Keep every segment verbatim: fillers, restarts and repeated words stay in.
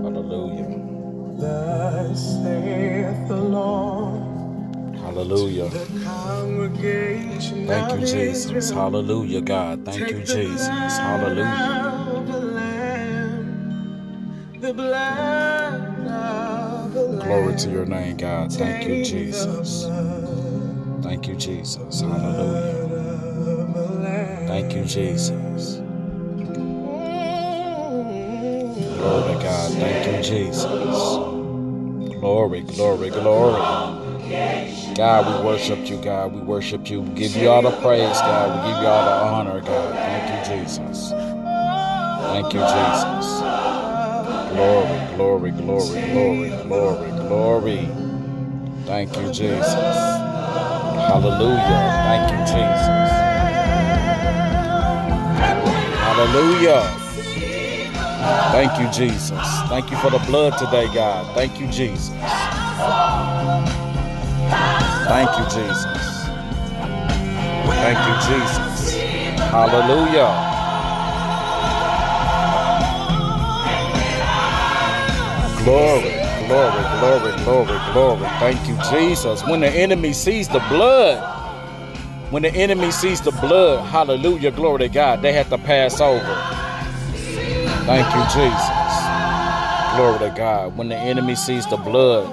Hallelujah. Thus saith the Lord. Hallelujah. Thank you, Jesus. Hallelujah, God. Thank you, Jesus. Hallelujah. Glory to your name, God. Thank you, Jesus. Thank you, Jesus. Hallelujah. Thank you, Jesus. Glory to God. Thank you, Jesus. Glory, glory, glory. God, we worship you, God. We worship you. We give you all the praise, God. We give you all the honor, God. Thank you, Jesus. Thank you, Jesus. Glory, glory, glory, glory, glory, glory. Thank you, Jesus. Hallelujah. Thank you, Jesus. Hallelujah. Thank you, Jesus. Thank you for the blood today, God. Thank you, Jesus. Thank you, Jesus. Thank you, Jesus. Hallelujah. Glory, glory, glory, glory, glory. Thank you, Jesus. When the enemy sees the blood, when the enemy sees the blood, hallelujah, glory to God, they have to pass over. Thank you, Jesus. Glory to God. When the enemy sees the blood,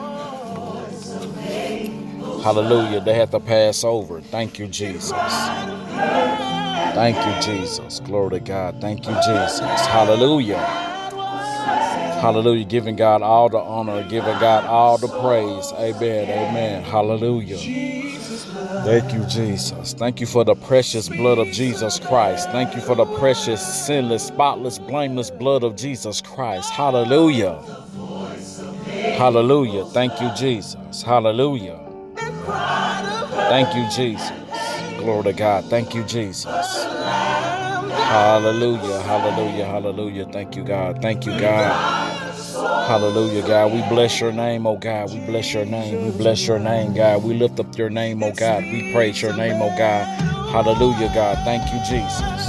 hallelujah, they have to pass over. Thank you, Jesus. Thank you, Jesus. Glory to God. Thank you, Jesus. Hallelujah. Hallelujah. Giving God all the honor, giving God all the praise. Amen. Amen. Hallelujah. Thank you, Jesus. Thank you for the precious blood of Jesus Christ. Thank you for the precious, sinless, spotless, blameless blood of Jesus Christ. Hallelujah. Hallelujah. Thank you, Jesus. Hallelujah. Thank you, Jesus. Glory to God. Thank you, Jesus. Hallelujah. Hallelujah. Hallelujah. Thank you, God. Thank you, God. Hallelujah, God. We bless your name, oh God. We bless your name. We bless your name, God. We lift up your name, oh God. We praise your name, oh God. Hallelujah, God. Thank you, Jesus.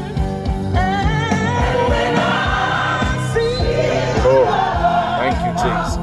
Lord, thank you, Jesus.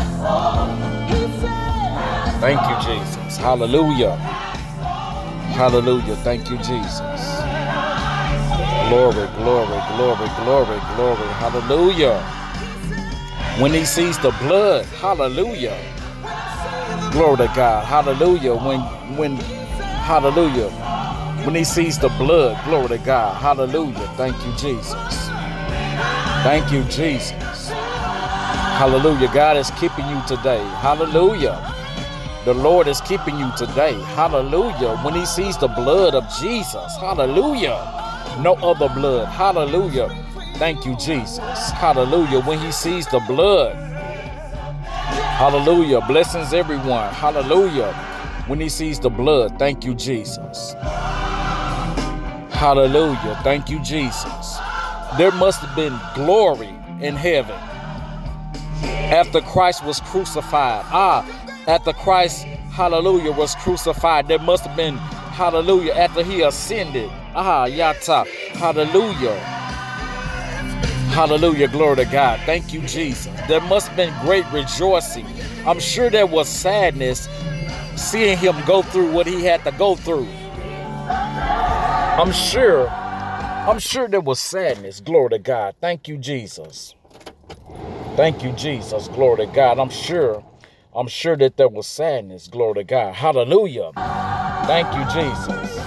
Thank you, Jesus. Hallelujah. Hallelujah. Thank you, Jesus. Glory, glory, glory, glory, glory. Hallelujah. When he sees the blood, hallelujah. Glory to God. Hallelujah. When, when, hallelujah. When he sees the blood, glory to God. Hallelujah. Thank you, Jesus. Thank you, Jesus. Hallelujah. God is keeping you today. Hallelujah. The Lord is keeping you today. Hallelujah. When he sees the blood of Jesus. Hallelujah. No other blood. Hallelujah. Thank you, Jesus. Hallelujah. When he sees the blood. Hallelujah. Blessings, everyone. Hallelujah. When he sees the blood. Thank you, Jesus. Hallelujah. Thank you, Jesus. There must have been glory in heaven after Christ was crucified. Ah, after Christ, hallelujah, was crucified. There must have been, hallelujah, after he ascended. Ah, yata. Hallelujah. Hallelujah, glory to God. Thank you, Jesus. There must have been great rejoicing. I'm sure there was sadness seeing him go through what he had to go through. I'm sure, I'm sure there was sadness. Glory to God. Thank you, Jesus. Thank you, Jesus. Glory to God. I'm sure, I'm sure that there was sadness. Glory to God. Hallelujah. Thank you, Jesus.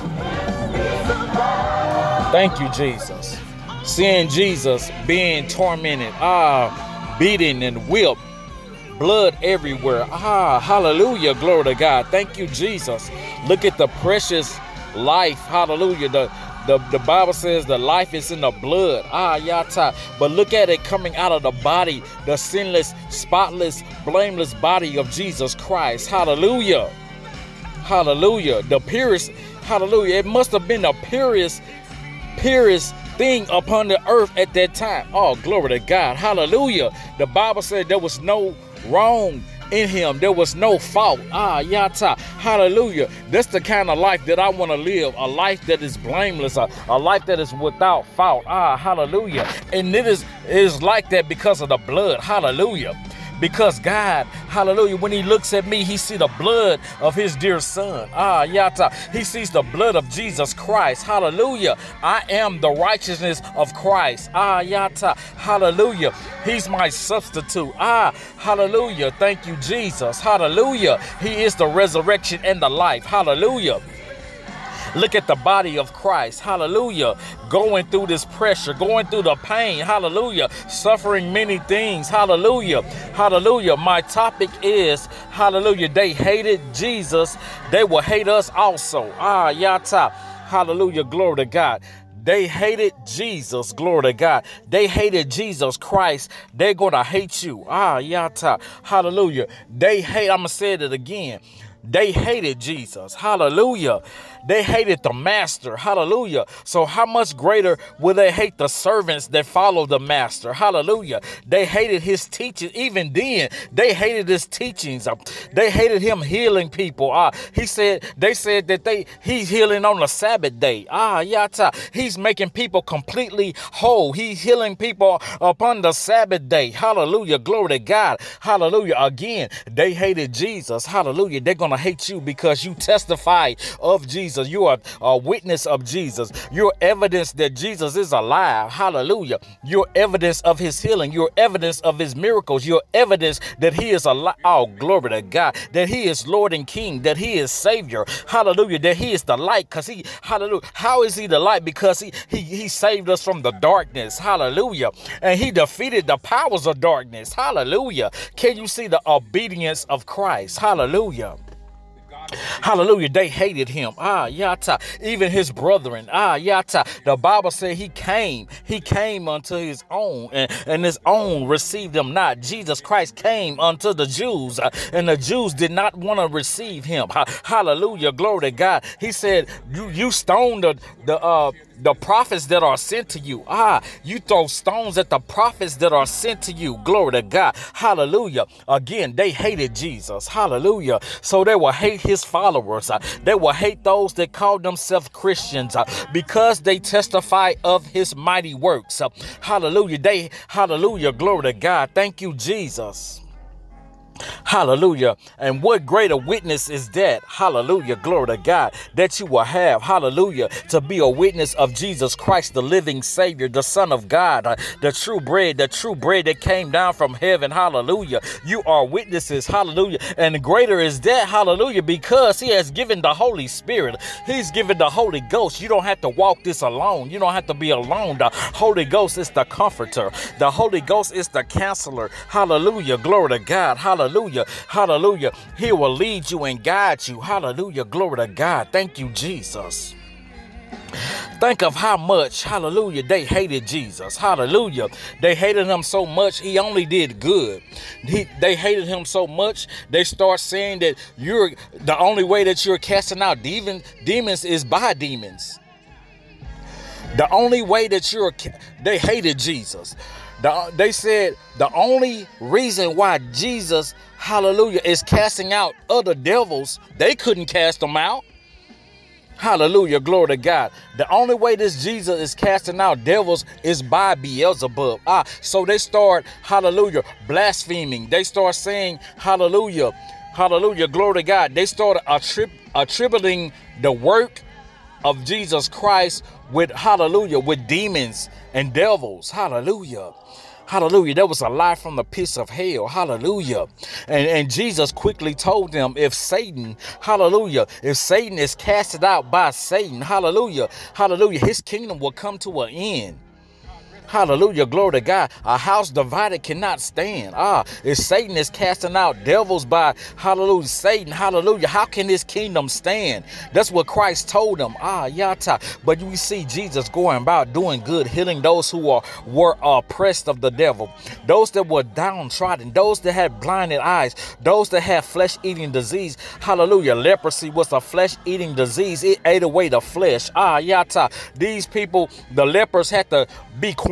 Thank you, Jesus. Seeing Jesus being tormented, ah, beaten and whipped, blood everywhere. Ah, hallelujah, glory to God. Thank you, Jesus. Look at the precious life, hallelujah. The, the, the Bible says the life is in the blood. Ah, yata. But look at it coming out of the body, the sinless, spotless, blameless body of Jesus Christ. Hallelujah. Hallelujah. The purest, hallelujah. It must have been the purest, purest thing upon the earth at that time. Oh, glory to God. Hallelujah. The Bible said there was no wrong in him there was no fault. Ah, yata. Hallelujah. That's the kind of life that I want to live. A life that is blameless. A, a life that is without fault. Ah, hallelujah. And it is, it is like that because of the blood. Hallelujah. Because God, hallelujah, when he looks at me, he sees the blood of his dear son. Ah, yata. He sees the blood of Jesus Christ. Hallelujah. I am the righteousness of Christ. Ah, yata. Hallelujah. He's my substitute. Ah, hallelujah. Thank you, Jesus. Hallelujah. He is the resurrection and the life. Hallelujah. Look at the body of Christ, hallelujah, going through this pressure, going through the pain, hallelujah, suffering many things, hallelujah, hallelujah. My topic is, hallelujah, they hated Jesus, they will hate us also. Ah, yata, hallelujah, glory to God. They hated Jesus, glory to God. They hated Jesus Christ. They're going to hate you. Ah, yata, hallelujah. They hate, I'm going to say it again. They hated Jesus. Hallelujah. They hated the master. Hallelujah. So how much greater will they hate the servants that follow the master? Hallelujah. They hated his teaching. Even then, they hated his teachings. They hated him healing people. Uh, he said, they said that they he's healing on the Sabbath day. Ah, yata. He's making people completely whole. He's healing people upon the Sabbath day. Hallelujah. Glory to God. Hallelujah. Again, they hated Jesus. Hallelujah. They're going to hate you because you testify of Jesus. You are a witness of Jesus. You're evidence that Jesus is alive. Hallelujah. You're evidence of his healing. You're evidence of his miracles. You're evidence that he is alive. Oh, glory to God. That he is Lord and King. That he is Savior. Hallelujah. That he is the light. Because he, hallelujah. How is he the light? Because he, he, he saved us from the darkness. Hallelujah. And he defeated the powers of darkness. Hallelujah. Can you see the obedience of Christ? Hallelujah. Hallelujah. They hated him. Ah, yata. Even his brethren. Ah, yata. The Bible said he came. He came unto his own, and, and his own received him not. Jesus Christ came unto the Jews, uh, and the Jews did not want to receive him. Ha, hallelujah. Glory to God. He said, you, you stoned the, the, uh, the prophets that are sent to you. Ah, you throw stones at the prophets that are sent to you. Glory to God. Hallelujah. Again, they hated Jesus. Hallelujah. So they will hate his followers. Uh, they will hate those that call themselves Christians uh, because they testify of his mighty works. Uh, hallelujah. They, hallelujah. Glory to God. Thank you, Jesus. Hallelujah. And what greater witness is that? Hallelujah. Glory to God that you will have. Hallelujah. To be a witness of Jesus Christ, the living Savior, the Son of God, uh, the true bread, the true bread that came down from heaven. Hallelujah. You are witnesses. Hallelujah. And greater is that. Hallelujah. Because he has given the Holy Spirit. He's given the Holy Ghost. You don't have to walk this alone. You don't have to be alone. The Holy Ghost is the comforter. The Holy Ghost is the counselor. Hallelujah. Glory to God. Hallelujah. Hallelujah. Hallelujah. He will lead you and guide you. Hallelujah. Glory to God. Thank you, Jesus. Think of how much, hallelujah, they hated Jesus. Hallelujah. They hated him so much, he only did good. He, they hated him so much, they start saying that you're the only way that you're casting out demons, demons is by demons. The only way that you're, they hated Jesus. The, they said the only reason why Jesus, hallelujah, is casting out other devils, they couldn't cast them out. Hallelujah, glory to God. The only way this Jesus is casting out devils is by Beelzebub. Ah, so they start, hallelujah, blaspheming. They start saying, hallelujah, hallelujah, glory to God. They started attrib attributing the work of Jesus Christ with, hallelujah, with demons and devils. Hallelujah. Hallelujah. That was a lie from the pits of hell. Hallelujah. And, and Jesus quickly told them, if Satan, hallelujah, if Satan is casted out by Satan, hallelujah, hallelujah, his kingdom will come to an end. Hallelujah. Glory to God. A house divided cannot stand. Ah, if Satan is casting out devils by, hallelujah, Satan, hallelujah, how can his kingdom stand? That's what Christ told them. Ah, yata. But we see Jesus going about doing good, healing those who are were oppressed of the devil, those that were downtrodden, those that had blinded eyes, those that had flesh-eating disease. Hallelujah. Leprosy was a flesh-eating disease. It ate away the flesh. Ah, yata. These people, the lepers, had to be quarantined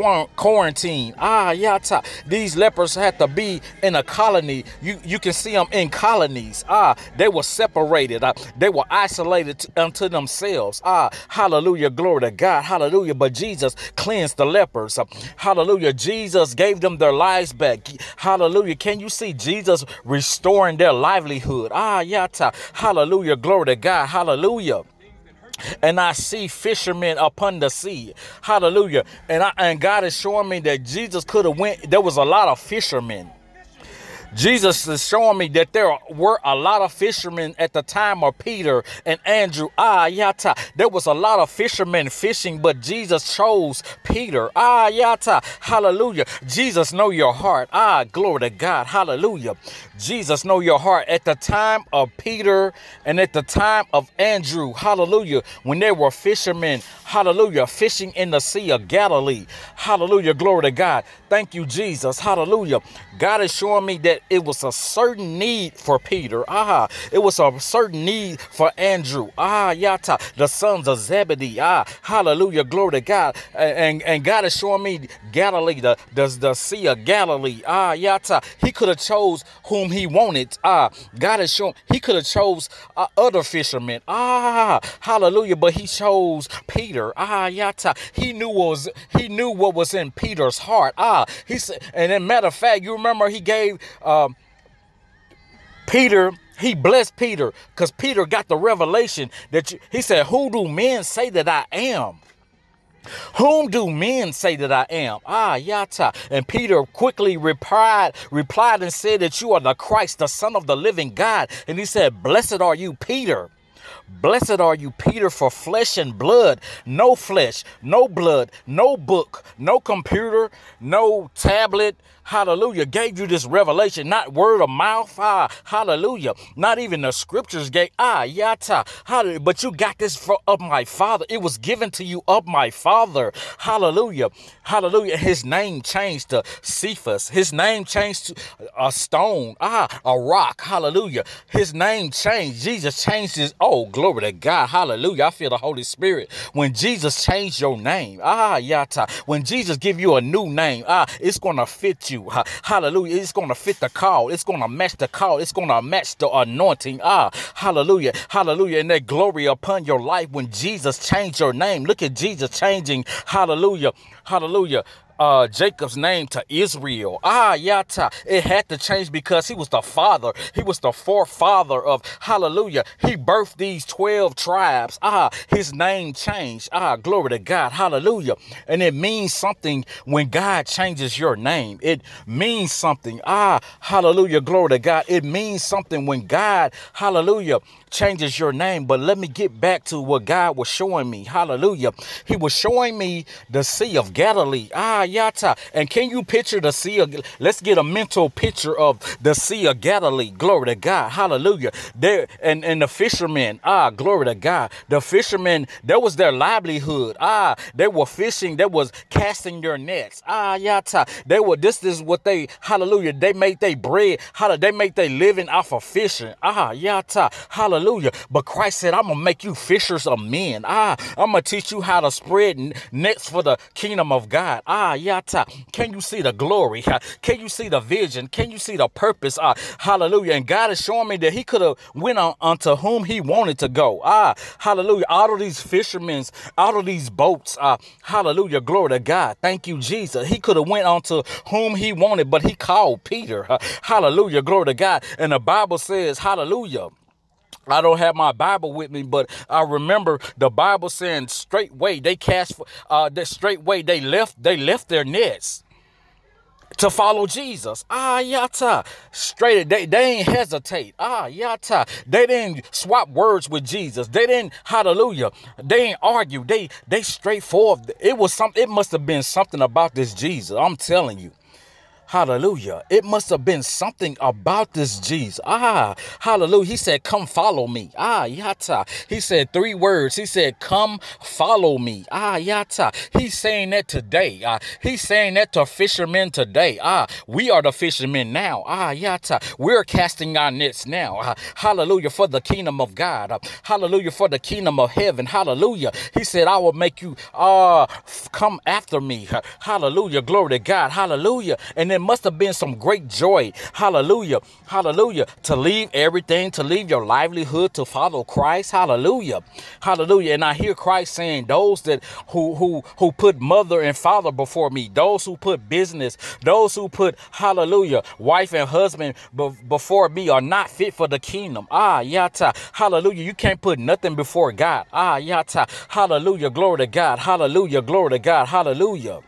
quarantine. Ah, yata. These lepers had to be in a colony. You you can see them in colonies. Ah, they were separated. Uh, they were isolated unto themselves. Ah, hallelujah, glory to God, hallelujah. But Jesus cleansed the lepers. Uh, hallelujah, Jesus gave them their lives back. Hallelujah. Can you see Jesus restoring their livelihood? Ah, yata. Hallelujah, glory to God, hallelujah. And I see fishermen upon the sea. Hallelujah. And I, and God is showing me that Jesus could have went. There was a lot of fishermen. Jesus is showing me that there were a lot of fishermen at the time of Peter and Andrew. Ah, yata. There was a lot of fishermen fishing, but Jesus chose Peter. Ah, yata. Hallelujah. Jesus know your heart. Ah, glory to God. Hallelujah. Jesus know your heart. At the time of Peter and at the time of Andrew, hallelujah, when they were fishermen, hallelujah, fishing in the Sea of Galilee. Hallelujah. Glory to God. Thank you, Jesus. Hallelujah. God is showing me that it was a certain need for Peter. Ah, it was a certain need for Andrew. Ah, yata, the sons of Zebedee. Ah, hallelujah, glory to God. And, and God is showing me Galilee, the, the, the Sea of Galilee. Ah, yata, he could have chose whom he wanted. Ah, God is showing, he could have chose uh, other fishermen. Ah, hallelujah, but he chose Peter. Ah, yata, he knew what was, he knew what was in Peter's heart. Ah, he said, and in matter of fact, you remember he gave um, Peter, he blessed Peter because Peter got the revelation that you, he said, who do men say that I am? Whom do men say that I am? Ah, yata. And Peter quickly replied, replied and said that you are the Christ, the Son of the living God. And he said, blessed are you, Peter. Blessed are you, Peter, for flesh and blood, no flesh, no blood, no book, no computer, no tablet, hallelujah, gave you this revelation, not word of mouth, ah, hallelujah, not even the scriptures gave, ah, yata, hallelujah, but you got this for, of my Father. It was given to you of my Father, hallelujah, hallelujah. His name changed to Cephas. His name changed to a stone, ah, a rock, hallelujah. His name changed. Jesus changed his, oh, glory to God, hallelujah. I feel the Holy Spirit. When Jesus changed your name, ah, yata, when Jesus give you a new name, ah, it's going to fit you. Hallelujah. It's going to fit the call. It's going to match the call. It's going to match the anointing. Ah, hallelujah. Hallelujah. And that glory upon your life when Jesus changed your name. Look at Jesus changing. Hallelujah. Hallelujah. Uh, Jacob's name to Israel. Ah, yata. It had to change because he was the father. He was the forefather of, hallelujah. He birthed these twelve tribes. Ah, his name changed. Ah, glory to God. Hallelujah. And it means something when God changes your name. It means something. Ah, hallelujah. Glory to God. It means something when God, hallelujah, changes your name. But let me get back to what God was showing me. Hallelujah. He was showing me the Sea of Galilee. Ah, yata. And can you picture the Sea of, let's get a mental picture of the Sea of Galilee. Glory to God. Hallelujah. There and, and the fishermen. Ah, glory to God. The fishermen, that was their livelihood. Ah, they were fishing. They was casting their nets. Ah, yata. They were, this is what they, hallelujah, they make their bread. How they make their living off of fishing. Ah, yata. Hallelujah. Hallelujah. But Christ said, I'm going to make you fishers of men. Ah, I'm going to teach you how to spread nets for the kingdom of God. Ah, yata. Can you see the glory? Can you see the vision? Can you see the purpose? Ah, hallelujah. And God is showing me that he could have went on unto whom he wanted to go. Ah, hallelujah. Out of these fishermen, out of these boats. Ah, hallelujah. Glory to God. Thank you, Jesus. He could have went on to whom he wanted, but he called Peter. Ah, hallelujah. Glory to God. And the Bible says, hallelujah. I don't have my Bible with me, but I remember the Bible saying straightway they cast, uh, that straightway they left, they left their nets to follow Jesus. Ah, yata. Straight, they, they ain't hesitate. Ah, yata. They didn't swap words with Jesus. They didn't, hallelujah. They ain't argue. They, they straightforward. It was something, it must have been something about this Jesus. I'm telling you. Hallelujah. It must have been something about this Jesus. Ah, hallelujah. He said, come follow me. Ah, yata. He said three words. He said, come follow me. Ah, yata. He's saying that today. Ah, he's saying that to fishermen today. Ah, we are the fishermen now. Ah, yata. We're casting our nets now. Ah, hallelujah. For the kingdom of God. Ah, hallelujah. For the kingdom of heaven. Hallelujah. He said, I will make you uh, come after me. Ah, hallelujah. Glory to God. Hallelujah. And then must have been some great joy, hallelujah, hallelujah, to leave everything, to leave your livelihood, to follow Christ, hallelujah, hallelujah. And I hear Christ saying, those that who who who put mother and father before me, those who put business, those who put, hallelujah, wife and husband be before me are not fit for the kingdom. Ah, yata, hallelujah. You can't put nothing before God. Ah, yata, hallelujah, glory to God, hallelujah, glory to God, hallelujah.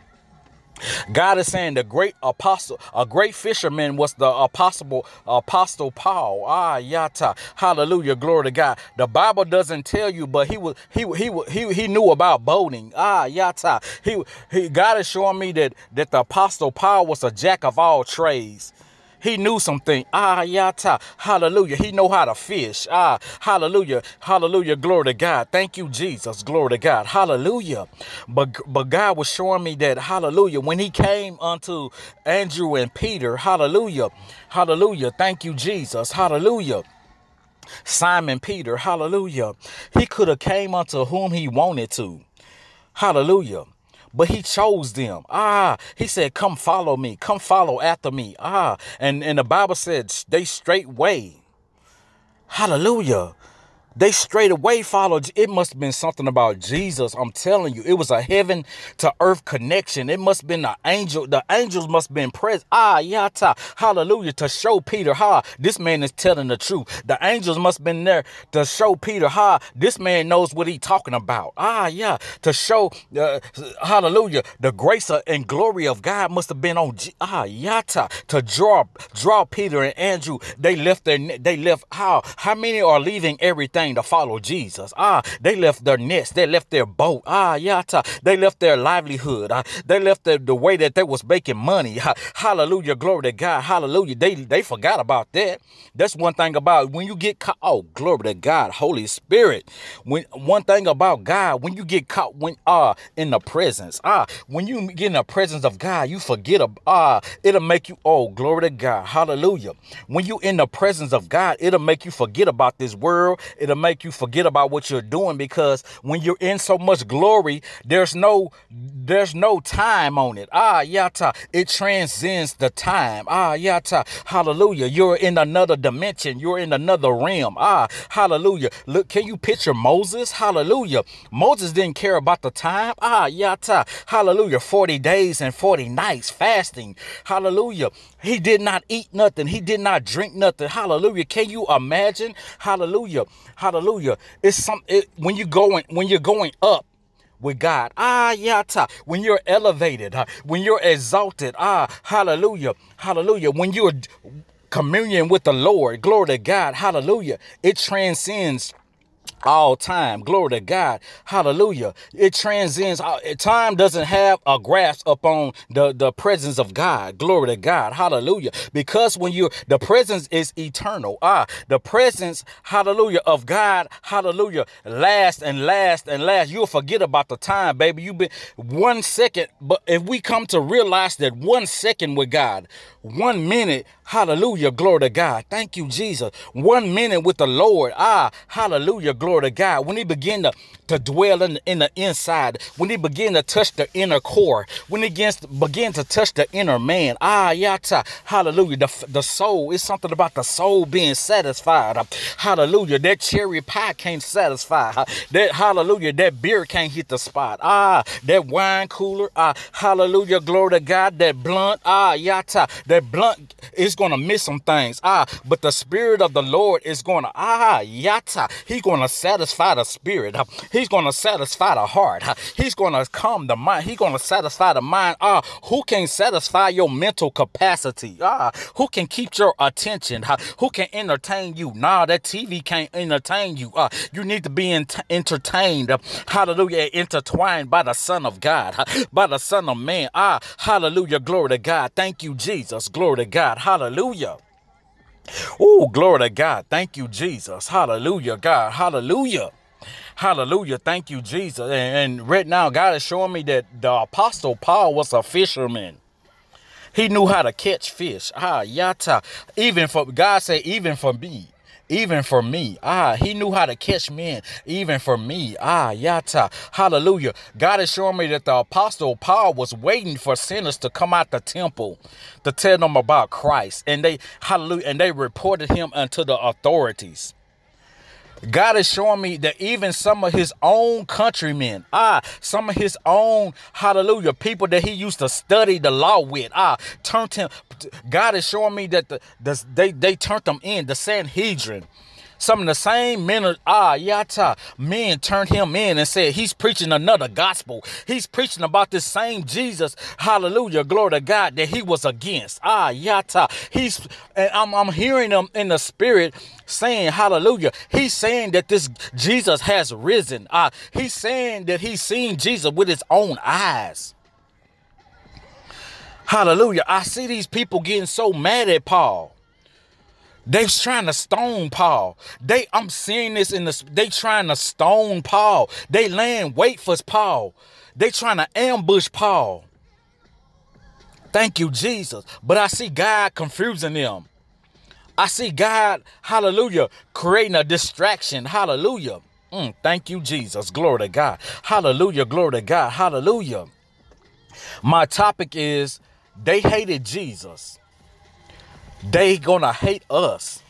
God is saying the great apostle, a great fisherman was the apostle, apostle Paul. Ah, yata, hallelujah, glory to God. The Bible doesn't tell you, but he was, he, he, he, he knew about boating. Ah, yata. He, he, God is showing me that, that the apostle Paul was a jack of all trades. He knew something. Ah, yata. Hallelujah. He know how to fish. Ah, hallelujah. Hallelujah. Glory to God. Thank you, Jesus. Glory to God. Hallelujah. But, but God was showing me that, hallelujah, when he came unto Andrew and Peter, hallelujah. Hallelujah. Thank you, Jesus. Hallelujah. Simon Peter, hallelujah. He could have came unto whom he wanted to. Hallelujah. But he chose them. Ah, he said, come follow me. Come follow after me. Ah, and, and the Bible said they straightway. Hallelujah. They straight away followed. It must have been something about Jesus. I'm telling you, it was a heaven to earth connection. It must have been the angel. The angels must have been present. Ah, yata. Hallelujah. To show Peter, ha, this man is telling the truth. The angels must have been there to show Peter, ha, this man knows what he's talking about. Ah, yeah. To show, uh, hallelujah, the grace and glory of God must have been on, G ah, yata. To draw, draw Peter and Andrew. They left their, they left, how, how many are leaving everything to follow Jesus? Ah, they left their nest, they left their boat, ah, yata, they left their livelihood, ah, they left the, the way that they was making money. Ah, hallelujah, glory to God, hallelujah. They they forgot about that. That's one thing about when you get caught. Oh, glory to God, Holy Spirit. When one thing about God, when you get caught when uh in the presence, ah, when you get in the presence of God, you forget about ah, it'll make you, oh, glory to God, hallelujah. When you in the presence of God, it'll make you forget about this world. It'll make you forget about what you're doing, because when you're in so much glory, there's no there's no time on it. Ah, yata. It transcends the time. Ah, yata. Hallelujah. You're in another dimension. You're in another realm. Ah, hallelujah. Look, can you picture Moses? Hallelujah. Moses didn't care about the time. Ah, yata. Hallelujah. forty days and forty nights fasting. Hallelujah. He did not eat nothing. He did not drink nothing. Hallelujah. Can you imagine? Hallelujah. Hallelujah. It's some it, when you going when you're going up with God. Ah, yata. When you're elevated, uh, when you're exalted. Ah, hallelujah. Hallelujah. When you're communion with the Lord, glory to God. Hallelujah. It transcends all time. Glory to God. Hallelujah. It transcends. Time doesn't have a grasp upon the, the presence of God. Glory to God. Hallelujah. Because when you, the presence is eternal. Ah, the presence, hallelujah, of God, hallelujah, last and last and last. You'll forget about the time, baby. You've been one second. But if we come to realize that one second with God, one minute, hallelujah, glory to God. Thank you, Jesus. One minute with the Lord. Ah, hallelujah, glory to God. When he began to, to dwell in the, in the inside, when he began to touch the inner core, when he begins to, begin to touch the inner man, ah, yata, hallelujah, the, the soul, it's something about the soul being satisfied. Uh, hallelujah, that cherry pie can't satisfy. Uh, that, hallelujah, that beer can't hit the spot. Ah, that wine cooler, ah, hallelujah, glory to God, that blunt, ah, yata, that blunt is going to miss some things. Ah, but the Spirit of the Lord is going to, ah, yata, he's going going to satisfy the spirit. He's going to satisfy the heart. He's going to calm the mind. He's going to satisfy the mind. Ah, who can satisfy your mental capacity? Ah, who can keep your attention? Who can entertain you? Nah, that T V can't entertain you. Ah, you need to be ent entertained. Hallelujah, intertwined by the Son of God, by the Son of Man. Ah, hallelujah, glory to God. Thank you, Jesus. Glory to God. Hallelujah. Oh, glory to God. Thank you, Jesus. Hallelujah, God. Hallelujah. Hallelujah. Thank you, Jesus. And, and right now, God is showing me that the Apostle Paul was a fisherman. He knew how to catch fish. Ah, yata. Even for, God said, even for me. Even for me. Ah, he knew how to catch men. Even for me. Ah, yata. Hallelujah. God is showing me that the Apostle Paul was waiting for sinners to come out the temple to tell them about Christ. And they, hallelujah, and they reported him unto the authorities. God is showing me that even some of his own countrymen, ah, some of his own, hallelujah, people that he used to study the law with, ah, turned him. God is showing me that the, the they they turned them in, the Sanhedrin. Some of the same men, ah, yata, men turned him in and said, he's preaching another gospel. He's preaching about this same Jesus, hallelujah, glory to God, that he was against. Ah, yata. He's, and I'm, I'm hearing him in the spirit saying, hallelujah. He's saying that this Jesus has risen. Ah, he's saying that he's seen Jesus with his own eyes. Hallelujah. I see these people getting so mad at Paul. They're trying to stone Paul. They, I'm seeing this in the, they trying to stone Paul. They laying wait for Paul. They trying to ambush Paul. Thank you, Jesus. But I see God confusing them. I see God, hallelujah, creating a distraction. Hallelujah. Mm, thank you, Jesus. Glory to God. Hallelujah. Glory to God. Hallelujah. My topic is they hated Jesus. They gonna hate us.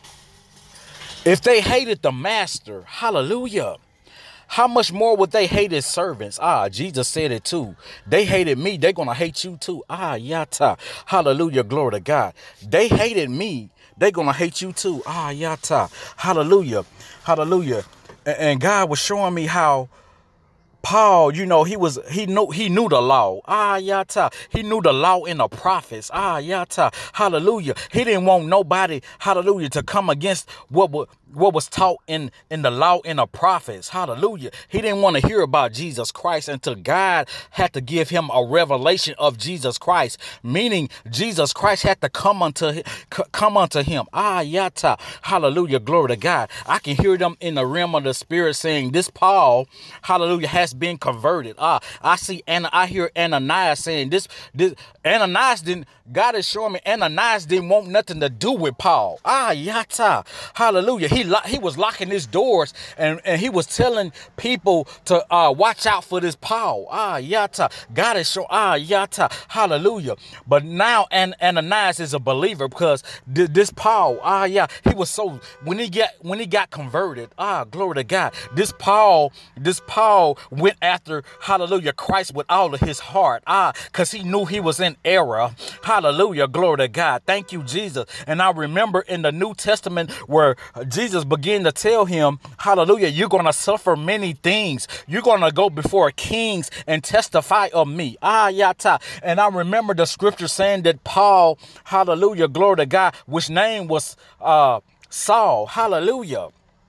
If they hated the master, hallelujah, how much more would they hate his servants? Ah, Jesus said it too. They hated me. They're gonna hate you too. Ah, yata. Hallelujah. Glory to God. They hated me. They're gonna hate you too. Ah, yata. Hallelujah. Hallelujah. And God was showing me how Paul, you know, he was, he knew, he knew the law. Ah, yata. He knew the law and the prophets. Ah, yata. Hallelujah. He didn't want nobody, hallelujah, to come against what was, what was taught in, in the law and the prophets. Hallelujah. He didn't want to hear about Jesus Christ until God had to give him a revelation of Jesus Christ, meaning Jesus Christ had to come unto, come unto him. Ah, yata. Hallelujah. Glory to God. I can hear them in the realm of the spirit saying this Paul, hallelujah, has been converted. Ah, I see, and I hear Ananias saying this, this Ananias didn't, God is showing me Ananias didn't want nothing to do with Paul. Ah, yata. Hallelujah. He he was locking his doors and, and he was telling people to uh, watch out for this Paul. Ah, yata. God is showing, ah, yata. Hallelujah. But now An Ananias is a believer because th this Paul, ah, yeah, he was so, when he got, when he got converted, ah, glory to God, this Paul, this Paul went after, hallelujah, Christ with all of his heart. Ah, because he knew he was in error. Hallelujah. Glory to God. Thank you, Jesus. And I remember in the New Testament where Jesus began to tell him, hallelujah, you're going to suffer many things. You're going to go before kings and testify of me. Ah, yata. And I remember the scripture saying that Paul, hallelujah, glory to God, which name was uh, Saul. Hallelujah.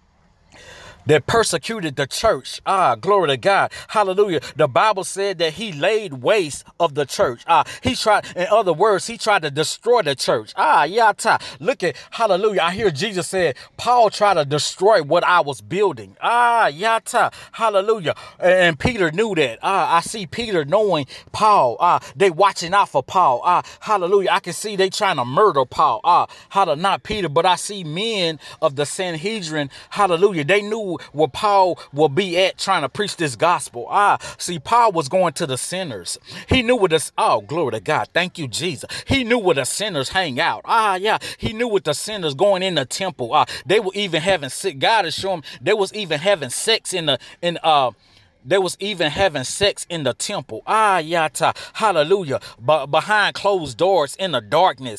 That persecuted the church. Ah, glory to God. Hallelujah. The Bible said that he laid waste of the church. Ah, he tried, in other words, he tried to destroy the church. Ah, yata. Look at, hallelujah. I hear Jesus said, Paul tried to destroy what I was building. Ah, yata. Hallelujah. And, and Peter knew that. Ah, I see Peter knowing Paul. Ah, they watching out for Paul. Ah, hallelujah. I can see they trying to murder Paul. Ah, hallelujah. Not Peter, but I see men of the Sanhedrin. Hallelujah. They knew where Paul will be at trying to preach this gospel. Ah, see, Paul was going to the sinners. He knew where the, oh, glory to God. Thank you, Jesus. He knew where the sinners hang out. Ah, yeah. He knew what the sinners going in the temple. Ah, they were even having sex. God is showing they was even having sex in the, in, uh, They was even having sex in the temple. Ah, yata. Hallelujah. But behind closed doors in the darkness.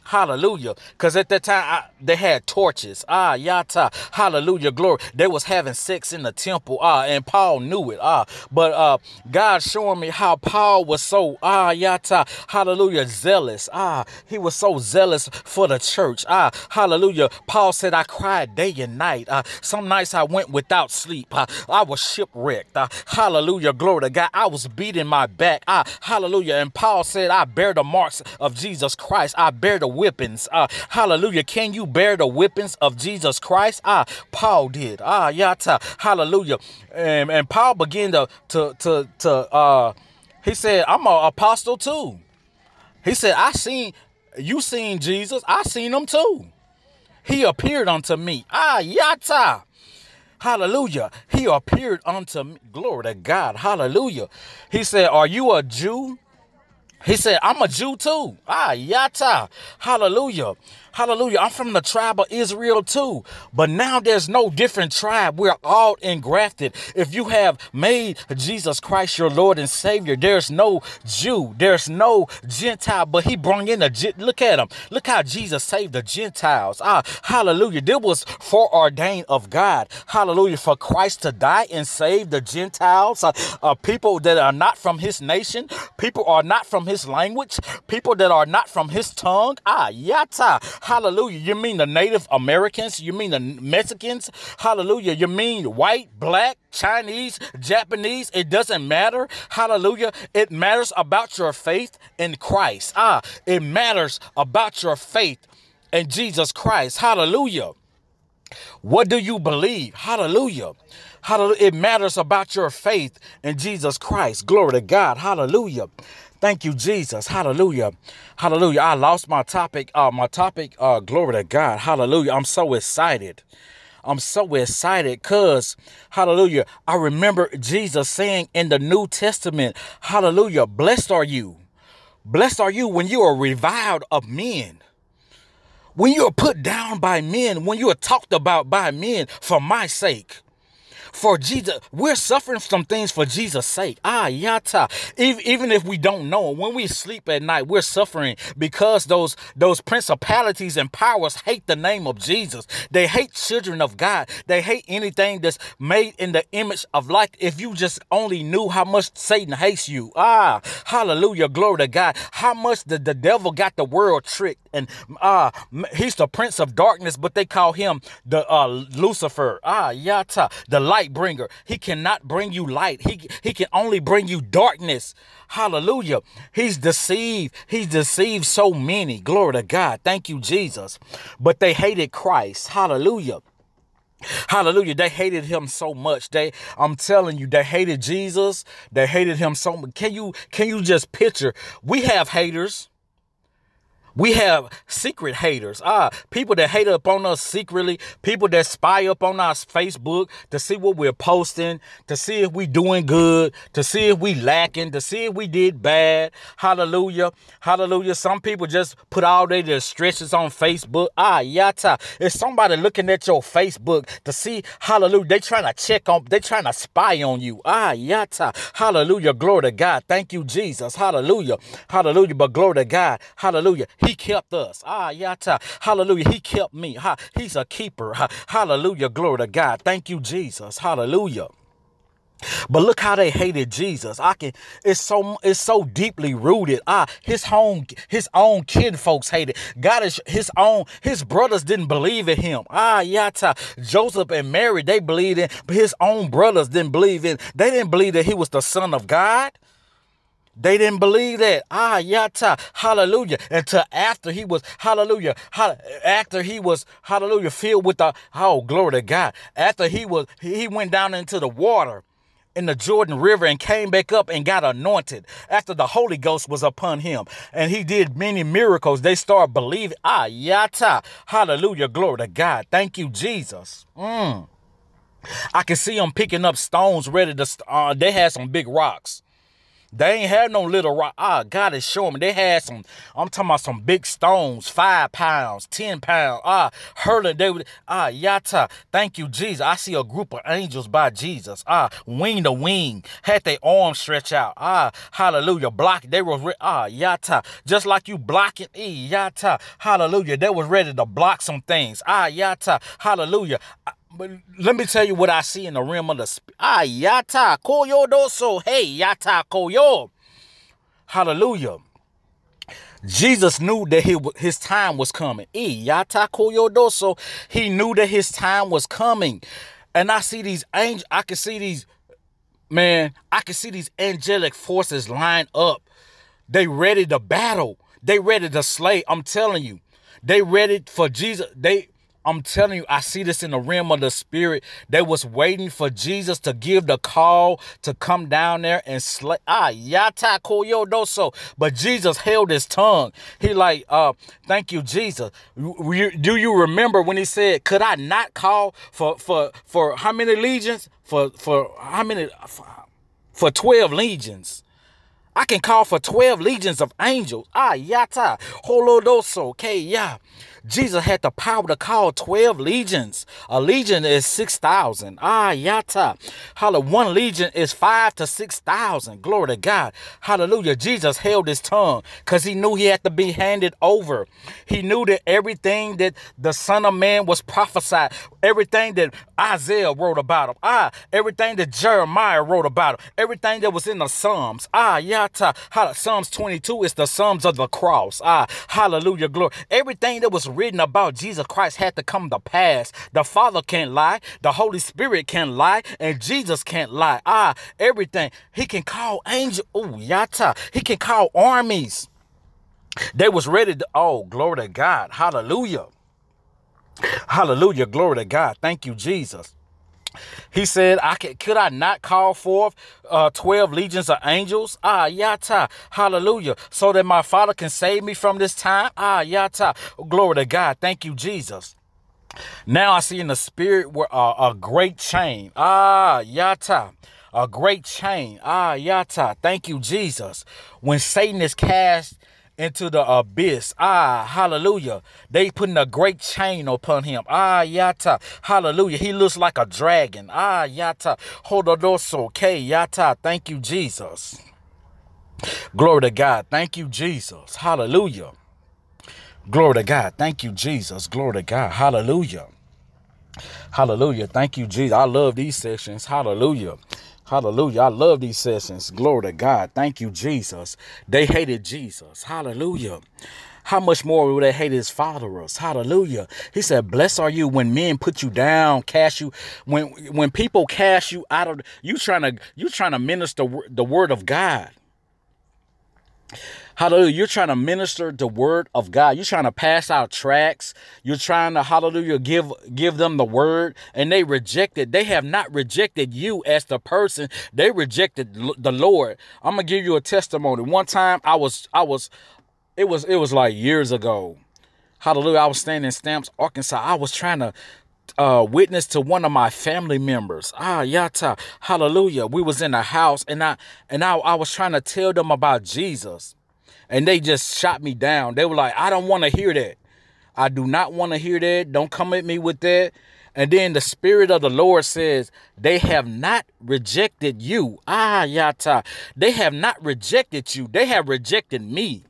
Hallelujah. Because at that time, I, they had torches. Ah, yata. Hallelujah. Glory. They was having sex in the temple. Ah, and Paul knew it. Ah, but uh, God showing me how Paul was so, ah, yata. Hallelujah. Zealous. Ah, he was so zealous for the church. Ah, hallelujah. Paul said, I cried day and night. Ah, some nights I went without sleep. Ah, I was shipwrecked. Ah, hallelujah. Glory to God. I was beating my back. Ah, hallelujah. And Paul said, I bear the marks of Jesus Christ. I bear the whippings. Uh, hallelujah. Can you bear the whippings of Jesus Christ? Ah, Paul did. Ah, yata. Hallelujah. And, and Paul began to, to, to, to, uh, he said, I'm an apostle too. He said, I seen, you seen Jesus. I seen him too. He appeared unto me. Ah, yata. Hallelujah. He appeared unto me. Glory to God. Hallelujah. He said, are you a Jew? He said, I'm a Jew too. Ah, yata. Hallelujah. Hallelujah. I'm from the tribe of Israel too. But now there's no different tribe. We're all engrafted. If you have made Jesus Christ your Lord and Savior, there's no Jew. There's no Gentile. But he brought in a, look at him. Look how Jesus saved the Gentiles. Ah, hallelujah. This was foreordained of God. Hallelujah. For Christ to die and save the Gentiles. Uh, uh, people that are not from his nation. People are not from his language. People that are not from his tongue. Ah, yata. Hallelujah. You mean the Native Americans? You mean the Mexicans? Hallelujah. You mean white, black, Chinese, Japanese? It doesn't matter. Hallelujah. It matters about your faith in Christ. Ah, it matters about your faith in Jesus Christ. Hallelujah. What do you believe? Hallelujah. Hallelujah. It matters about your faith in Jesus Christ. Glory to God. Hallelujah. Thank you, Jesus. Hallelujah. Hallelujah. I lost my topic. Uh, my topic. Uh, glory to God. Hallelujah. I'm so excited. I'm so excited because, hallelujah, I remember Jesus saying in the New Testament, hallelujah, blessed are you. Blessed are you when you are reviled of men. When you are put down by men. When you are talked about by men for my sake. For Jesus, we're suffering some things for Jesus' sake. Ah, yata. Even, even if we don't know, when we sleep at night, we're suffering because those, those principalities and powers hate the name of Jesus. They hate children of God. They hate anything that's made in the image of life. If you just only knew how much Satan hates you. Ah, hallelujah. Glory to God. How much the, the devil got the world tricked. And ah, he's the prince of darkness, but they call him the uh, Lucifer. Ah, yata. The light bringer. He cannot bring you light. He, he can only bring you darkness. Hallelujah. He's deceived. He's deceived so many. Glory to God. Thank you, Jesus. But they hated Christ. Hallelujah. Hallelujah. They hated him so much. They, I'm telling you, they hated Jesus. They hated him so much. Can you, can you just picture? We have haters. We have secret haters, ah, people that hate up on us secretly, people that spy up on our Facebook to see what we're posting, to see if we doing good, to see if we lacking, to see if we did bad. Hallelujah. Hallelujah. Some people just put all their distresses on Facebook. Ah, yata. If somebody looking at your Facebook to see, hallelujah, they trying to check on, they trying to spy on you. Ah, yata. Hallelujah. Glory to God. Thank you, Jesus. Hallelujah. Hallelujah. But glory to God. Hallelujah. He kept us. Ah, yata. Hallelujah. He kept me. Ha. He's a keeper. Ha. Hallelujah. Glory to God. Thank you, Jesus. Hallelujah. But look how they hated Jesus. I can. It's so. It's so deeply rooted. Ah, his home, his own kin folks hated. God is his own. His brothers didn't believe in him. Ah, yata. Joseph and Mary, they believed in, but his own brothers didn't believe in. They didn't believe that he was the Son of God. They didn't believe that. Ah, yata. Hallelujah. Until after he was, hallelujah. After he was, hallelujah, filled with the, oh, glory to God. After he was, he went down into the water in the Jordan River and came back up and got anointed after the Holy Ghost was upon him. And he did many miracles. They started believing. Ah, yata. Hallelujah. Glory to God. Thank you, Jesus. Mm. I can see them picking up stones ready to, uh, they had some big rocks. They ain't had no little rock. Ah, God is showing me. They had some, I'm talking about some big stones, five pounds, ten pounds. Ah, hurling. They would, ah, yata. Thank you, Jesus. I see a group of angels by Jesus. Ah, wing to wing. Had their arms stretched out. Ah, hallelujah. Block. They were, ah, yata. Just like you blocking E, yata. Hallelujah. They was ready to block some things. Ah, yata. Hallelujah. But let me tell you what I see in the realm of the spirit. Ah, yata koyo doso. Hey, yata koyo. Hallelujah. Jesus knew that he, his time was coming. E yata koyo doso. He knew that his time was coming. And I see these angels. I can see these, man, I can see these angelic forces line up. They ready to battle. They ready to slay. I'm telling you. They ready for Jesus. They... I'm telling you, I see this in the realm of the spirit. They was waiting for Jesus to give the call to come down there and slay. Ah, yata koyo doso. But Jesus held his tongue. He like, uh, thank you, Jesus. Do you remember when he said, could I not call for, for, for how many legions? For, for how many? For, for twelve legions. I can call for twelve legions of angels. Ah, yata. Holodoso. Okay, yeah. Jesus had the power to call twelve legions. A legion is six thousand. Ah, yata. Hallelujah. One legion is five to six thousand. Glory to God. Hallelujah. Jesus held his tongue because he knew he had to be handed over. He knew that everything that the Son of Man was prophesied, everything that Isaiah wrote about him, ah, everything that Jeremiah wrote about him, everything that was in the Psalms, ah, yata. Psalms twenty-two is the Psalms of the cross. Ah, hallelujah. Glory. Everything that was written about Jesus Christ had to come to pass. The Father can't lie. The Holy Spirit can't lie. And Jesus can't lie. Ah, everything. He can call angels. Oh, yata. He can call armies. They was ready to, oh, glory to God. Hallelujah. Hallelujah. Glory to God. Thank you, Jesus. He said, I could, could I not call forth uh, twelve legions of angels? Ah, yata. Hallelujah. So that my Father can save me from this time? Ah, yata. Glory to God. Thank you, Jesus. Now I see in the spirit where uh, a great chain. Ah, yata. A great chain. Ah, yata. Thank you, Jesus. When Satan is cast into the abyss. Ah, hallelujah. They putting a great chain upon him. Ah, yata. Hallelujah. He looks like a dragon. Ah, yata. Hododoso. Okay, yata. Thank you, Jesus. Glory to God. Thank you, Jesus. Hallelujah. Glory to God. Thank you, Jesus. Glory to God. Hallelujah. Hallelujah. Thank you, Jesus. I love these sessions. Hallelujah. Hallelujah. I love these sessions. Glory to God. Thank you, Jesus. They hated Jesus. Hallelujah. How much more will they hate his followers? Hallelujah. He said, blessed are you when men put you down, cast you. When when people cast you out of, you trying to, you trying to minister the word of God. Hallelujah. You're trying to minister the word of God. You're trying to pass out tracts. You're trying to, hallelujah, give give them the word. And they rejected. They have not rejected you as the person. They rejected the Lord. I'm going to give you a testimony. One time I was, I was, it was, it was like years ago. Hallelujah. I was staying in Stamps, Arkansas. I was trying to uh, witness to one of my family members. Ah, yata. Hallelujah. We was in a house and I, and I, I was trying to tell them about Jesus. And they just shot me down. They were like, I don't want to hear that. I do not want to hear that. Don't come at me with that. And then the Spirit of the Lord says, they have not rejected you. Ah, yata. They have not rejected you. They have rejected me.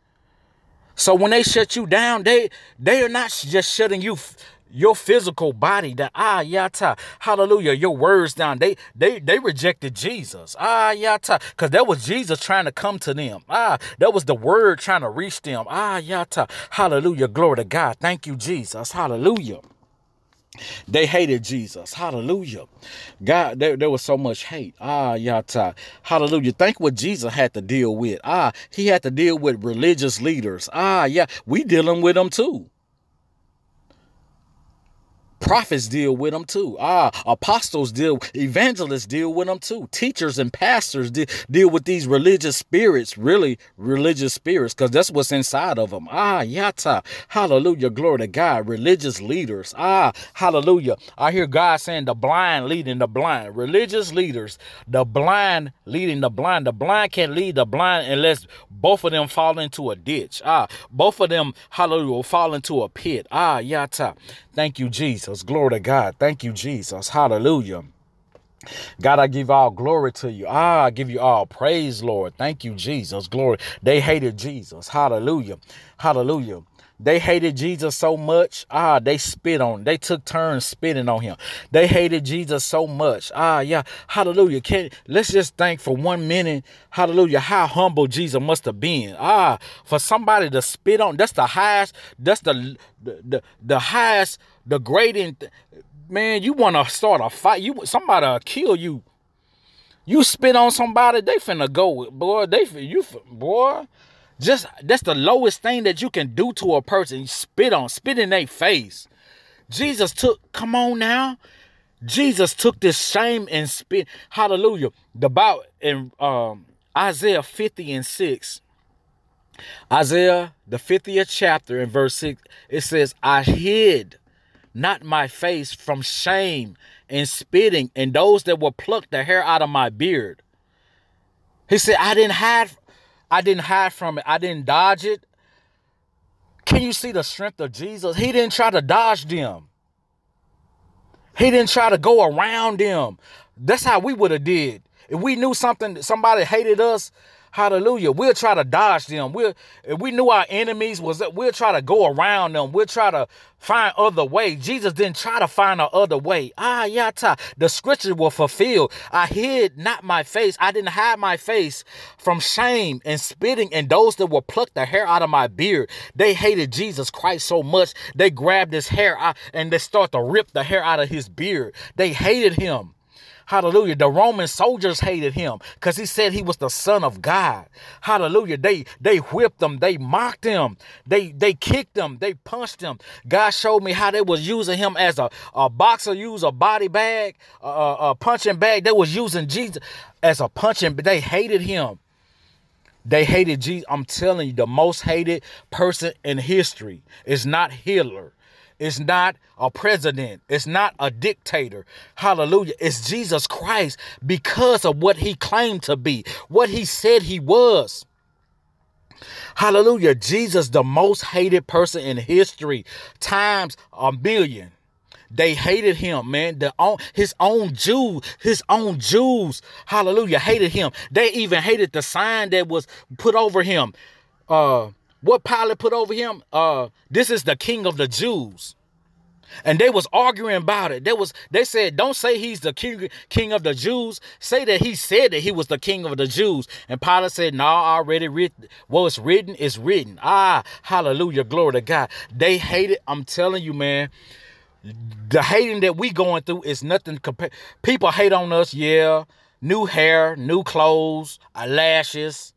So when they shut you down, they, they are not just shutting you your physical body, that ah yata, hallelujah, your words down. They they they rejected Jesus. Ah yata, because that was Jesus trying to come to them. Ah, that was the word trying to reach them. Ah yata, hallelujah, glory to God. Thank you, Jesus. Hallelujah. They hated Jesus. Hallelujah. God, there, there was so much hate. Ah, yata. Hallelujah. Think what Jesus had to deal with. Ah, he had to deal with religious leaders. Ah, yeah, we dealing with them too. Prophets deal with them too. Ah, apostles deal, evangelists deal with them too. Teachers and pastors de deal with these religious spirits, really religious spirits, because that's what's inside of them. Ah, yata, hallelujah, glory to God. Religious leaders. Ah, hallelujah. I hear God saying the blind leading the blind. Religious leaders, the blind leading the blind. The blind can't lead the blind unless both of them fall into a ditch. Ah, both of them, hallelujah, will fall into a pit. Ah, yata. Thank you, Jesus. Glory to God. Thank you, Jesus. Hallelujah. God, I give all glory to you. Ah, I give you all praise, Lord. Thank you, Jesus. Glory. They hated Jesus. Hallelujah. Hallelujah. They hated Jesus so much. Ah, they spit on him. They took turns spitting on him. They hated Jesus so much. Ah, yeah. Hallelujah. Can, let's just think for one minute. Hallelujah. How humble Jesus must have been. Ah, for somebody to spit on. That's the highest. That's the the the, the highest degrading. Man, you want to start a fight. You somebody will kill you. You spit on somebody, they finna go. Boy, they you boy. Just that's the lowest thing that you can do to a person. You spit on, spit in their face. Jesus took, come on now. Jesus took this shame and spit. Hallelujah. The Bible in um, Isaiah fifty and six. Isaiah, the fiftieth chapter in verse six, it says, I hid not my face from shame and spitting, and those that will pluck the hair out of my beard. He said, I didn't hide. I didn't hide from it. I didn't dodge it. Can you see the strength of Jesus? He didn't try to dodge them. He didn't try to go around them. That's how we would have did. If we knew something, somebody hated us, hallelujah, we'll try to dodge them. We'll, if we knew our enemies was, we'll try to go around them. We'll try to find other way. Jesus didn't try to find a other way. Ah, yata. The scripture will fulfill. I hid not my face. I didn't hide my face from shame and spitting, and those that will pluck the hair out of my beard. They hated Jesus Christ so much, they grabbed his hair out and they start to rip the hair out of his beard. They hated him. Hallelujah. The Roman soldiers hated him because he said he was the Son of God. Hallelujah. They they whipped him. They mocked him. They they kicked him. They punched him. God showed me how they was using him as a, a boxer use a body bag, a, a, a punching bag. They was using Jesus as a punching, but they hated him. They hated Jesus. I'm telling you, the most hated person in history is not Hitler. It's not a president. It's not a dictator. Hallelujah. It's Jesus Christ because of what he claimed to be, what he said he was. Hallelujah. Jesus, the most hated person in history, times a million. They hated him, man. The own, his own Jews, his own Jews, hallelujah, hated him. They even hated the sign that was put over him. Uh, What Pilate put over him? Uh, this is the King of the Jews. And they was arguing about it. They was they said, don't say he's the king, king of the Jews. Say that he said that he was the king of the Jews. And Pilate said, no, already written. What's written is written. Ah, hallelujah, glory to God. They hated. I'm telling you, man. The hating that we going through is nothing compared. People hate on us, yeah. New hair, new clothes, lashes,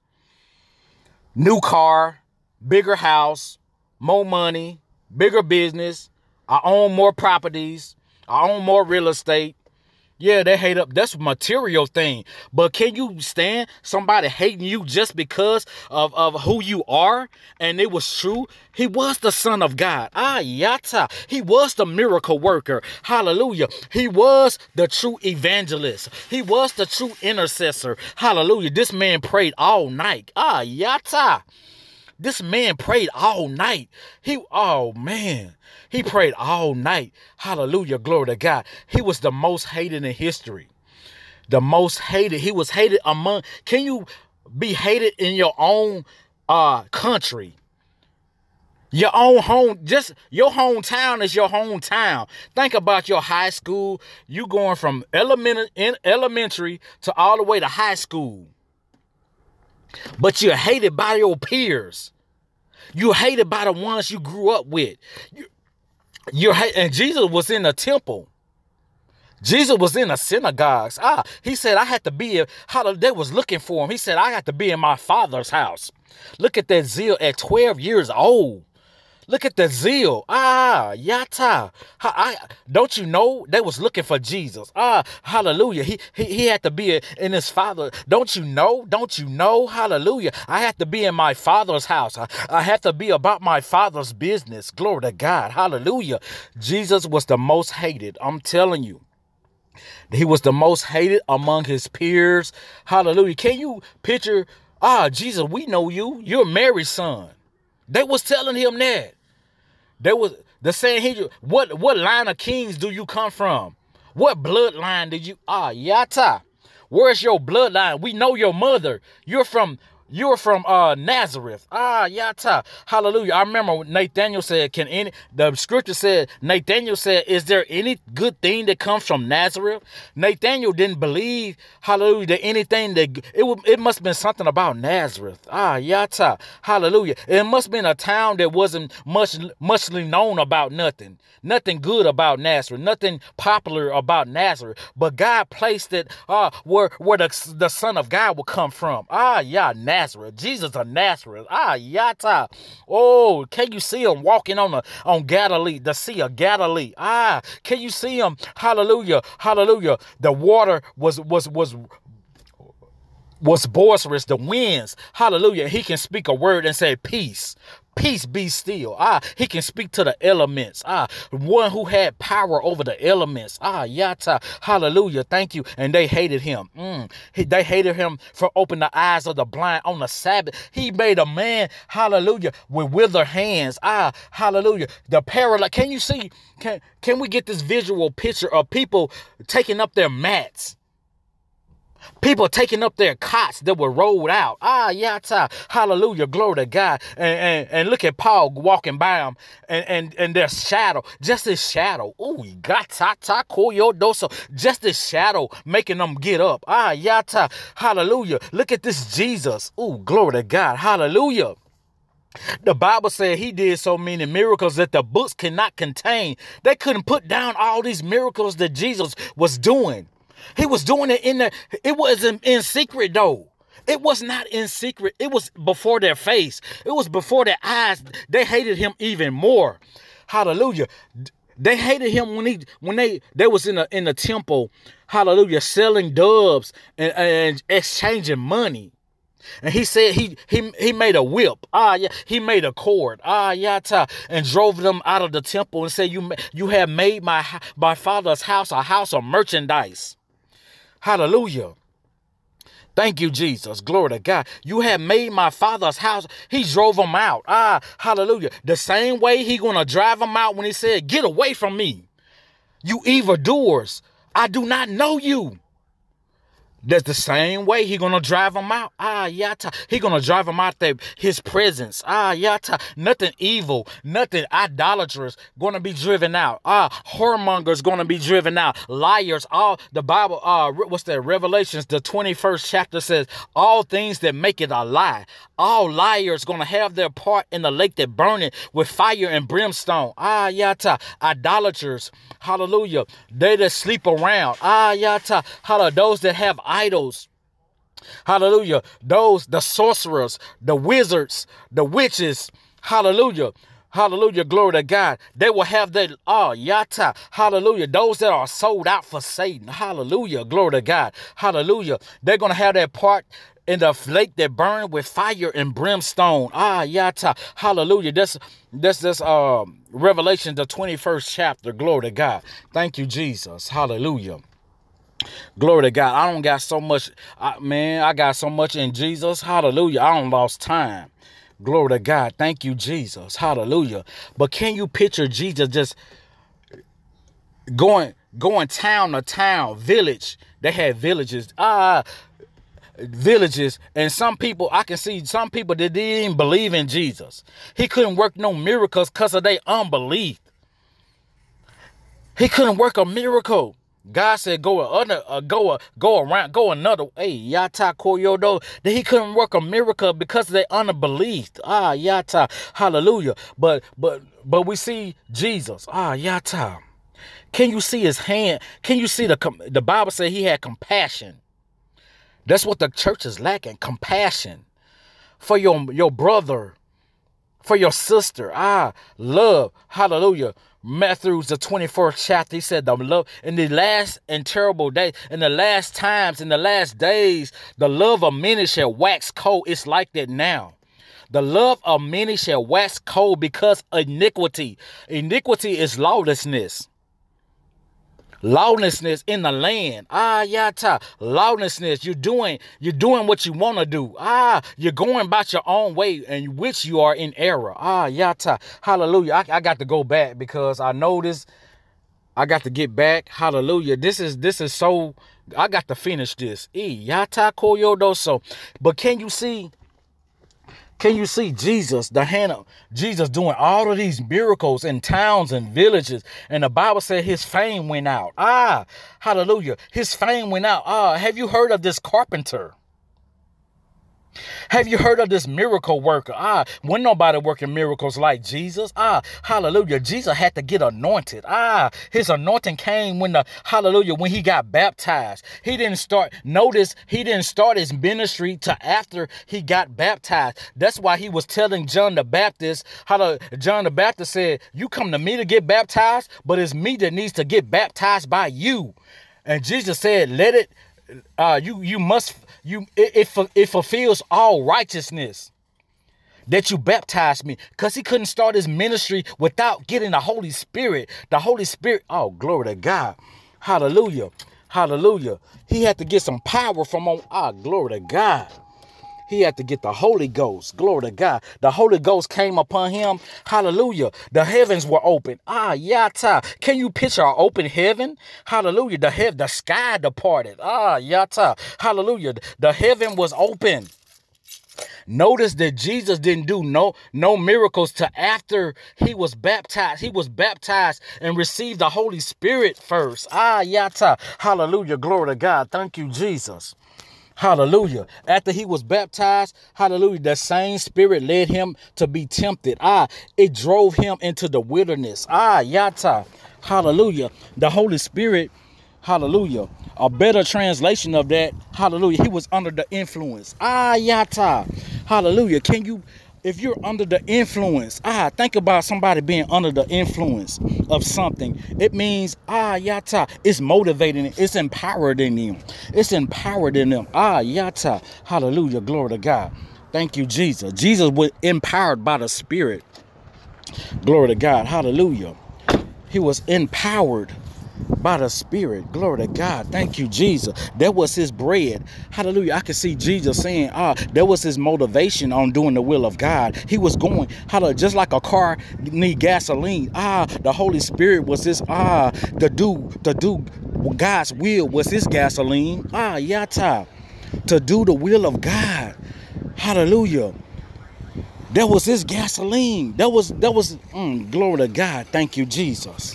new car, bigger house, more money, bigger business. I own more properties. I own more real estate. Yeah, they hate up. That's a material thing. But can you stand somebody hating you just because of, of who you are? And it was true. He was the Son of God. Ah, yata. He was the miracle worker. Hallelujah. He was the true evangelist. He was the true intercessor. Hallelujah. This man prayed all night. Ah, yata. This man prayed all night. He, oh man, he prayed all night. Hallelujah, glory to God. He was the most hated in history. The most hated. He was hated among, can you be hated in your own uh, country? Your own home, just your hometown is your hometown. Think about your high school. You going from elementary, elementary to all the way to high school. But you're hated by your peers. You're hated by the ones you grew up with. You, you're and Jesus was in the temple. Jesus was in the synagogues. Ah, he said, I had to be, how they was looking for him. He said, I had to be in my Father's house. Look at that zeal at twelve years old. Look at the zeal. Ah, yata. Ha- I, don't you know they was looking for Jesus? Ah, hallelujah. He, he, he had to be in his father. Don't you know? Don't you know? Hallelujah. I had to be in my father's house. I, I had to be about my father's business. Glory to God. Hallelujah. Jesus was the most hated. I'm telling you. He was the most hated among his peers. Hallelujah. Can you picture, ah, Jesus, we know you. You're Mary's son. They was telling him that. They was the saying, what, what line of kings do you come from? What bloodline did you, ah, yata. Where's your bloodline? We know your mother. You're from You're from uh, Nazareth. Ah, yata. Hallelujah. I remember Nathaniel said, can any, the scripture said, Nathaniel said, is there any good thing that comes from Nazareth? Nathaniel didn't believe, hallelujah, that anything that, it, would, it must have been something about Nazareth. Ah, yata. Hallelujah. It must have been a town that wasn't much, muchly known about nothing. Nothing good about Nazareth. Nothing popular about Nazareth. But God placed it uh, where, where the, the Son of God would come from. Ah, yeah, Nazareth. Nazareth, Jesus of Nazareth. Ah, yata. Oh, can you see him walking on the on Galilee, the Sea of Galilee? Ah, can you see him? Hallelujah, hallelujah. The water was was was was boisterous, the winds. Hallelujah. He can speak a word and say peace. Peace be still. Ah, he can speak to the elements. Ah, one who had power over the elements. Ah, yata. Hallelujah. Thank you. And they hated him. Mm. He, they hated him for opening the eyes of the blind on the Sabbath. He made a man, hallelujah, with withered hands. Ah, hallelujah. The paralyzed. Can you see? Can, can we get this visual picture of people taking up their mats? People taking up their cots that were rolled out. Ah, yata. Hallelujah. Glory to God. And, and, and look at Paul walking by them and, and, and their shadow. Just his shadow. Ooh, gata koyodoso. Just his shadow making them get up. Ah, yata. Hallelujah. Look at this Jesus. Ooh, glory to God. Hallelujah. The Bible said he did so many miracles that the books cannot contain. They couldn't put down all these miracles that Jesus was doing. He was doing it in the, it wasn't in secret though. It was not in secret. It was before their face. It was before their eyes. They hated him even more. Hallelujah. They hated him when he, when they, they was in the, in the temple. Hallelujah. Selling doves and, and exchanging money. And he said he he he made a whip. Ah, yeah. He made a cord. Ah, yata, and drove them out of the temple and said, "You you have made my my father's house a house of merchandise." Hallelujah. Thank you, Jesus. Glory to God. You have made my father's house. He drove them out. Ah, hallelujah. The same way he gonna drive them out when he said, "Get away from me, you evildoers. I do not know you." That's the same way he gonna drive them out. Ah, yata. He gonna drive them out there, his presence. Ah, yata. Nothing evil, nothing idolatrous gonna be driven out. Ah, whoremongers gonna be driven out. Liars, all the Bible, uh, what's that? Revelations, the twenty-first chapter says, all things that make it a lie. All liars gonna have their part in the lake that burning with fire and brimstone. Ah, yata. Idolaters, hallelujah. They that sleep around. Ah, yata. Hallelujah. Those that have idols. Hallelujah. Those, the sorcerers, the wizards, the witches. Hallelujah. Hallelujah. Glory to God. They will have that, oh, yata. Hallelujah. Those that are sold out for Satan. Hallelujah. Glory to God. Hallelujah. They're going to have that part in the lake that burn with fire and brimstone. Ah, yata. Hallelujah. That's, that's, that's, um, Revelation, the twenty-first chapter. Glory to God. Thank you, Jesus. Hallelujah. Glory to God. I don't got so much, I, man, I got so much in Jesus. Hallelujah. I don't lost time. Glory to God. Thank you, Jesus. Hallelujah. But can you picture Jesus just going, going town to town, village? They had villages. Ah, villages. And some people, I can see some people that didn't even believe in Jesus. He couldn't work no miracles because of their unbelief. He couldn't work a miracle. God said, go other, uh, go, uh, go around, go another way. Yata koyodo. That he couldn't work a miracle because of their unbelief. Ah, yata. Hallelujah. But, but, but we see Jesus. Ah, yata. Can you see his hand? Can you see the, the Bible said he had compassion. That's what the church is lacking. Compassion for your, your brother. for your sister. Ah, love. Hallelujah. Matthew, the twenty-fourth chapter, he said, the love in the last and terrible day, in the last times, in the last days, the love of many shall wax cold. It's like that now. The love of many shall wax cold because iniquity. Iniquity is lawlessness. Lawlessness in the land. Ah, yata. Lawlessness. You're doing, you're doing what you want to do. Ah, you're going about your own way, and which you are in error. Ah, yata. Hallelujah. I, I got to go back because I know this. I got to get back. Hallelujah. This is this is so. I got to finish this. E yata koyodoso. But can you see? Can you see Jesus, the hand of Jesus doing all of these miracles in towns and villages? And the Bible said his fame went out. Ah, hallelujah. His fame went out. Ah, have you heard of this carpenter? Have you heard of this miracle worker? Ah, when nobody working miracles like Jesus. Ah, hallelujah. Jesus had to get anointed. Ah, his anointing came when the, hallelujah, when he got baptized. He didn't start, notice, he didn't start his ministry till after he got baptized. That's why he was telling John the Baptist, how John the Baptist said, you come to me to get baptized, but it's me that needs to get baptized by you. And Jesus said, let it, uh, you, you must, You it, it, it fulfills all righteousness that you baptized me, because he couldn't start his ministry without getting the Holy Spirit. The Holy Spirit. Oh, glory to God. Hallelujah. Hallelujah. He had to get some power from on. Ah, glory to God. He had to get the Holy Ghost. Glory to God. The Holy Ghost came upon him. Hallelujah. The heavens were open. Ah, yata. Can you picture an open heaven? Hallelujah. The heaven, the sky departed. Ah, yata. Hallelujah. The heaven was open. Notice that Jesus didn't do no, no miracles till after he was baptized. He was baptized and received the Holy Spirit first. Ah, yata. Hallelujah. Glory to God. Thank you, Jesus. Hallelujah. After he was baptized, hallelujah, the same spirit led him to be tempted. Ah, it drove him into the wilderness. Ah, yata. Hallelujah. The Holy Spirit, hallelujah. A better translation of that, hallelujah, he was under the influence. Ah, yata. Hallelujah. Can you, if you're under the influence, ah, think about somebody being under the influence of something. It means, ah, yata, it's motivating, it's empowered in them. It's empowered in them. Ah, yata, hallelujah, glory to God. Thank you, Jesus. Jesus was empowered by the Spirit. Glory to God, hallelujah. He was empowered by the Spirit. Glory to God. Thank you, Jesus. That was his bread. Hallelujah. I can see Jesus saying, ah, that was his motivation on doing the will of God. He was going, hallelujah, just like a car need gasoline. Ah, the Holy Spirit was his, ah, to do, to do God's will was his gasoline. Ah, yata. To do the will of God. Hallelujah. That was his gasoline. That was, that was, mm, glory to God. Thank you, Jesus.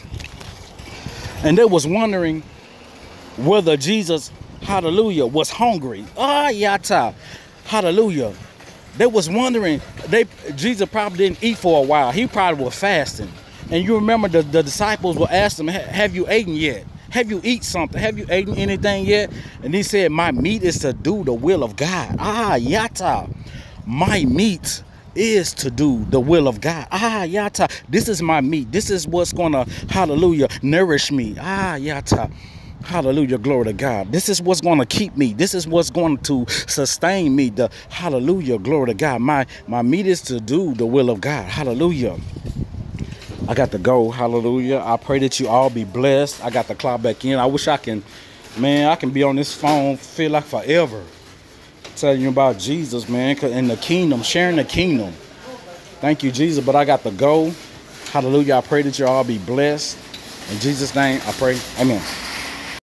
And they was wondering whether Jesus, hallelujah, was hungry. Ah, yata, hallelujah. They was wondering, they Jesus probably didn't eat for a while. He probably was fasting. And you remember the, the disciples will ask him, have you eaten yet? Have you eaten something? Have you eaten anything yet? And he said, my meat is to do the will of God. Ah, yata, my meat is to do the will of God. Ah, yata. This is my meat. This is what's going to, hallelujah, nourish me. Ah, yata. Hallelujah. Glory to God. This is what's going to keep me. This is what's going to sustain me. The hallelujah. Glory to God. My, my meat is to do the will of God. Hallelujah. I got to go. Hallelujah. I pray that you all be blessed. I got to clock back in. I wish I can, man, I can be on this phone, feel like forever. Telling you about Jesus, man, in the kingdom, sharing the kingdom. Thank you, Jesus. But I got to go. Hallelujah. I pray that you all be blessed. In Jesus' name, I pray. Amen.